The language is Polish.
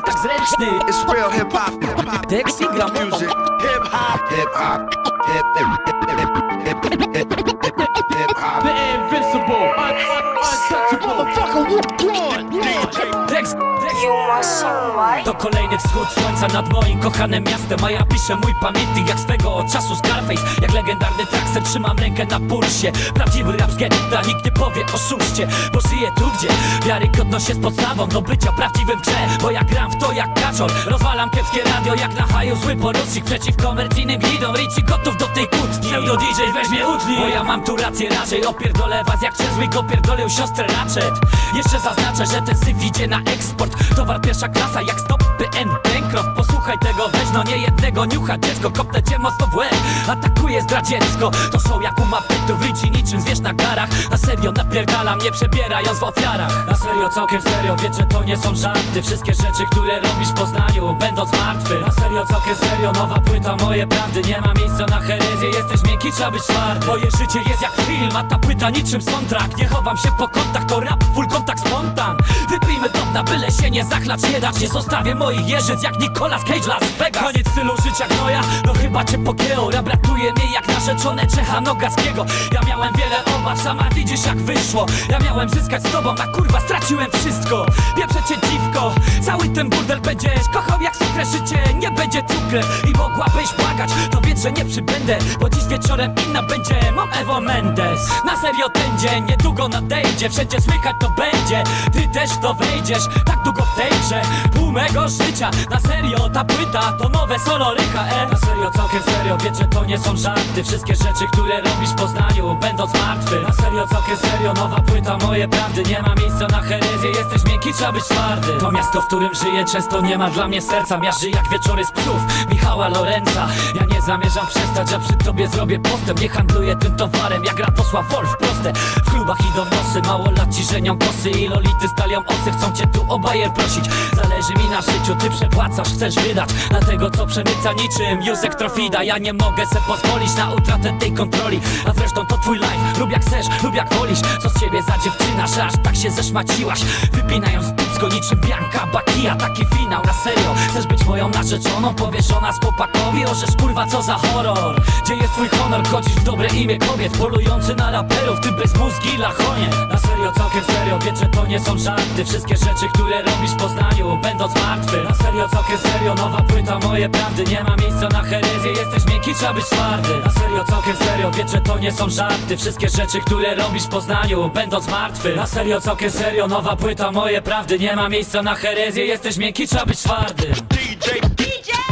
tak zręczny. It's real hip hop. Tekst i gram Music. Hip hop. Hip hop. Hip hop. The invincible, untouchable. DJ. tekst. To kolejny wschód słońca nad moim kochanym miastem, a ja piszę mój pamiętnik jak swego czasu Scarface. Jak legendarny trackster trzymam rękę na pulsie. Prawdziwy rap z getta, nikt nie powie oszuście. Bo żyję tu, gdzie wiarygodność jest podstawą do bycia prawdziwym w grze. Bo ja gram w to jak kaczor, rozwalam kiepskie radio jak na haju zły porucznik. Przeciw komercyjnym hidom, Richie gotów do tej kłótni. Pseudo DJ weź mnie utnij, bo ja mam tu rację raczej. Opierdolę was jak Cheswick opierdolił siostrę Ratchet. Jeszcze zaznaczę, że ten syf idzie na eksport. Towar pierwsza klasa jak stopy N. Bancroft, posłuchaj tego, weź no nie jednego niucha. Dziecko, kopnę cię mocno w łeb, atakuje zdradziecko. To są jak u mapetów, Richie niczym zwierz na garach. Na serio napierdalam, nie przebierając w ofiarach. Na serio, całkiem serio, wiesz, że to nie są żarty. Wszystkie rzeczy, które robisz w Poznaniu, będąc martwy. Na serio, całkiem serio, nowa płyta, moje prawdy. Nie ma miejsca na herezję, jesteś miękki, trzeba być twardy. Moje życie jest jak film, a ta płyta niczym soundtrack. Nie chowam się po kątach, to rap, full kontakt spontan. Wypijmy dom na byle się nie zachlać, nie dać. Nie zostawię moich jeżyc jak Nicolas Cage Las Vegas. Koniec stylu życia gnoja, no chyba cię pogięło. Rap ratuje mnie jak narzeczone Czecha Nogackiego. Ja miałem wiele obaw, sama widzisz jak wyszło. Ja miałem zyskać z tobą, a kurwa straciłem wszystko. Wieprze cię dziwko, cały ten burdel będziesz kochał jak sucre życie. Nie będzie cukrem i mogłabyś błagać, to wiedz, że nie przybędę, bo dziś wieczorem inna będzie. Mam Ewo Mendes. Na serio ten dzień niedługo nadejdzie, wszędzie słychać to będzie. Ty też to wejdziesz, tak długo w tej grze. Pół mego życia, na serio ta płyta to nowe solo Rycha Na serio, całkiem serio, wiesz, że to nie są żarty. Wszystkie rzeczy, które robisz w Poznaniu, będąc martwy. Na serio, całkiem serio, nowa płyta, moje prawdy. Nie ma miejsca na herezję, jesteś miękki, trzeba być twardy. To miasto, w którym żyję, często nie ma dla mnie serca. Miażdży jak wieczory z psów Michała Lorenza. Ja nie zamierzam przestać, a przy tobie zrobię postęp. Nie handluję tym towarem jak Radosław Wolf, proste. W klubach idą nosy, mało lat ci żenią kosy. I lolity stalią osy, chcą cię tu o bajer prosić. Zależy mi na życiu, ty przepłacasz, chcesz wydać na tego, co przemyca niczym Józek Trofida. Ja nie mogę se pozwolić na utratę tej kontroli. A zresztą to twój life, lub jak chcesz, lub jak wolisz. Co z ciebie za dziewczyna, że aż tak się zeszmaciłaś, wypinając dupsko niczym Bianka Bakija. Taki finał, na serio, chcesz być moją narzeczoną, powieszona z chłopakowi. Orzesz kurwa, co za horror. Gdzie jest twój honor, godzisz w dobre imię kobiet, polujący na raperów, ty bez mózgi lachonie. Na serio, całkiem serio, wiesz, że to nie są żarty. Wszystkie rzeczy, które robisz w Poznaniu, będąc martwy. Na serio, całkiem serio, nowa płyta, moje prawdy. Nie ma miejsca na herezję, jesteś miękki, trzeba być twardy. Na serio, całkiem serio, wiesz, że to nie są żarty. Wszystkie rzeczy, które robisz w Poznaniu, będąc martwy. Na serio, całkiem serio, nowa płyta, moje prawdy. Nie ma miejsca na herezję, jesteś miękki, trzeba być twardy. DJ.